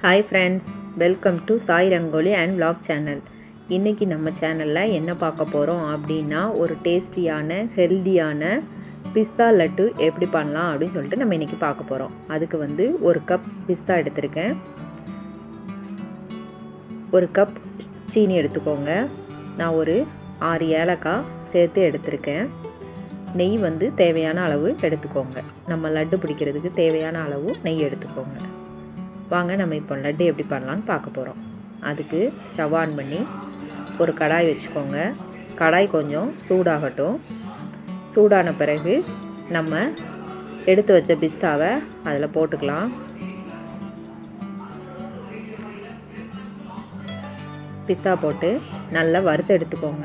Hi friends, welcome to Sai Rangoli and vlog channel. இன்னைக்கு நம்ம சேனல்ல என்ன பார்க்க போறோம் அப்படினா ஒரு டேஸ்டியான ஹெல்தியான பிஸ்தா லட்டு எப்படி பண்ணலாம் அப்படினு சொல்லிட்டு நம்ம இன்னைக்கு பார்க்க போறோம். அதுக்கு வந்து 1 கப் பிஸ்தா எடுத்துர்க்கேன். 1 கப் சீனி எடுத்துக்கோங்க. நான் ஒரு 6 ஏலக்காய் சேர்த்து எடுத்துர்க்கேன். நெய் வந்து தேவையான அளவு எடுத்துக்கோங்க. நம்ம லட்டு பிடிக்கிறதுக்கு தேவையான அளவு நெய் எடுத்துக்கோங்க. வாங்க நம்ம இப்போ லட்டு எப்படி பண்ணலாம்னு பார்க்க போறோம். அதுக்கு ஸ்டவ் ஆன் பண்ணி ஒரு கடாய் வெச்சுக்கோங்க. கடாய் கொஞ்சம் சூடாகட்டும். சூடான பிறகு நம்ம எடுத்து வச்ச பிஸ்தாவை அதுல போட்டுக்கலாம். பிஸ்தா போட்டு நல்லா வறுத்து எடுத்துக்கோங்க.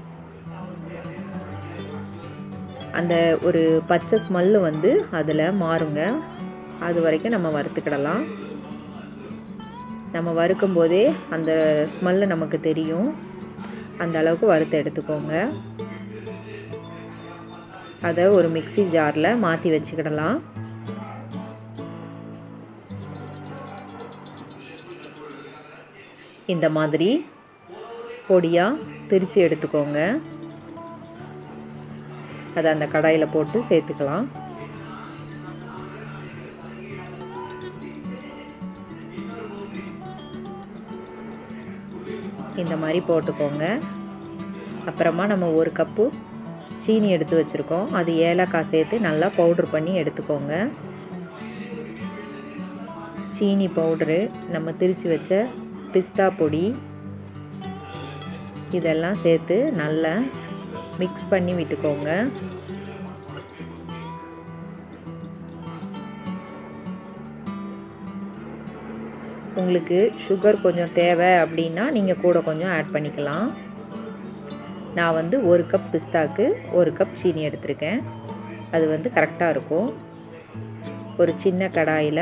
அந்த ஒரு பச்சை ஸ்மெல் வந்து அதுல மாறுங்க. அது வரைக்கும் நம்ம வறுத்துக்கிடலாம். நம்ம வறுக்கும் போதே அந்த ஸ்மெல் நமக்கு தெரியும். அந்த அளவுக்கு வறுத்து எடுத்துக்கோங்க. அத ஒரு மிக்ஸி ஜார்ல மாத்தி வெச்சுக்கிடலாம். இந்த மாதிரி பொடியா திரிச்சு எடுத்துக்கோங்க. அத அந்த கடாயில போட்டு சேர்த்துக்கலாம். இந்த மாதிரி போட்டுக்கோங்க. அப்புறமா நம்ம 1 கப் சீனி எடுத்து வச்சிருக்கோம். அது ஏலக்காய் சேர்த்து நல்லா பவுடர் பண்ணி எடுத்துக்கோங்க. சீனி பவுடர், நம்ம திரிச்சு வச்ச பிஸ்தா பொடி இதெல்லாம் சேர்த்து நல்லா மிக்ஸ் பண்ணி விட்டுக்கோங்க. உங்களுக்கு சுகர் கொஞ்சம் தேவை அப்படினா நீங்க கூட கொஞ்சம் ஆட் பண்ணிக்கலாம். நான் வந்து 1 கப் பிஸ்தாக்கு 1 கப் சீனி எடுத்துர்க்கேன். அது வந்து கரெக்ட்டா இருக்கும். ஒரு சின்ன கடாயில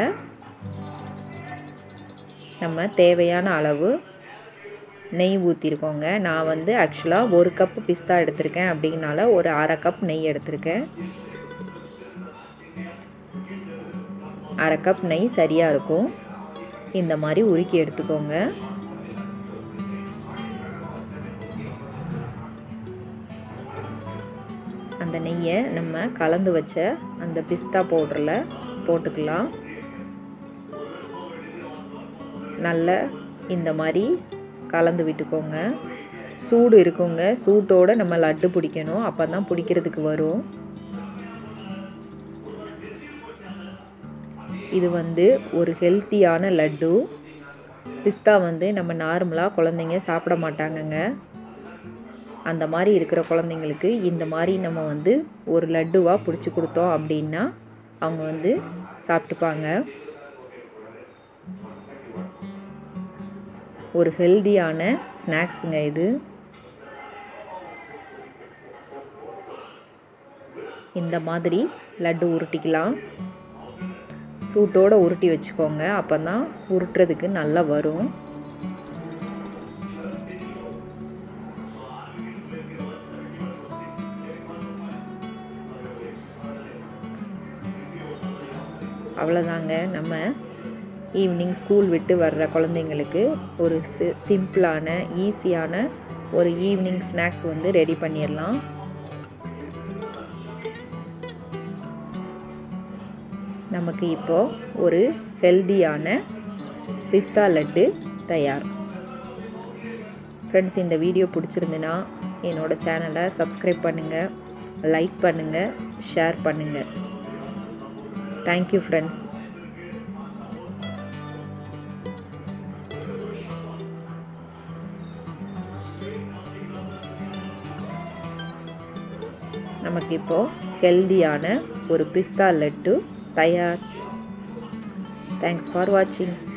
நம்ம தேவையான அளவு நெய் ஊத்திருக்கோங்க. நான் வந்து एक्चुअली 1 கப் பிஸ்தா எடுத்துர்க்கேன் அப்படிங்கனால ஒரு 1/2 கப் நெய் எடுத்துர்க்கேன். 1/2 கப் நெய் சரியா இருக்கும். இந்த மாதிரி உருக்கி எடுத்துக்கோங்க. அந்த நெய்யை நம்ம கலந்து வச்ச அந்த பிஸ்தா பவுடர்ல போட்டுக்கலாம். நல்லா இந்த மாதிரி கலந்து விட்டுக்கோங்க. சூடு இருக்குங்க. சூட்டோட நம்ம லட்டு பிடிக்கணும். அப்பதான் பிடிக்கிறதுக்கு வரும். இது வந்து ஒரு ஹெல்தியான லட்டு. பிஸ்தா வந்து நம்ம நார்மலா குழந்தைங்க சாப்பிட மாட்டாங்கங்க. அந்த மாதிரி இருக்கிற குழந்தைங்களுக்கு இந்த மாதிரி நம்ம வந்து ஒரு லட்டுவா புடிச்சு கொடுத்தோம் அப்படினா அவங்க வந்து சாப்பிட்டுப்பாங்க. ஒரு ஹெல்தியான ஸ்நாக்ஸ்ங்க இது. இந்த மாதிரி லட்டு உருட்டிக்கலாம். சூட்டோட உருட்டி வெச்சுக்கோங்க. அப்பதான் உருட்றதுக்கு நல்லா வரும். அவ்வளவுதாங்க. நம்ம ஈவினிங் ஸ்கூல் விட்டு வர்ற குழந்தைங்களுக்கு ஒரு சிம்பிளான ஈஸியான ஒரு ஈவினிங் ஸ்நாக்ஸ் வந்து ரெடி பண்ணிரலாம். நமக்கு இப்போ ஒரு ஹெல்தியான பிஸ்தா லட்டு தயார். फ्रेंड्स, இந்த வீடியோ பிடிச்சிருந்தா என்னோட சேனலை சப்ஸ்கிரைப் பண்ணுங்க, லைக் பண்ணுங்க, ஷேர் பண்ணுங்க. Thank you friends. நமக்கு இப்போ ஹெல்தியான ஒரு பிஸ்தா லட்டு தயார். Thanks for watching.